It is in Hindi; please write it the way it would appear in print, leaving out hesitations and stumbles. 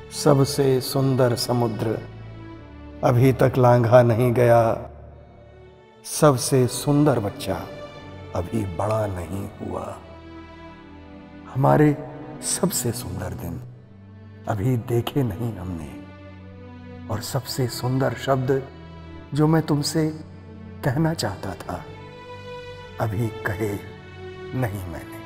सबसे सुंदर समुद्र अभी तक लांघा नहीं गया, सबसे सुंदर बच्चा अभी बड़ा नहीं हुआ। हमारे सबसे सुंदर दिन अभी देखे नहीं हमने, और सबसे सुंदर शब्द जो मैं तुमसे कहना चाहता था अभी कहे नहीं मैंने।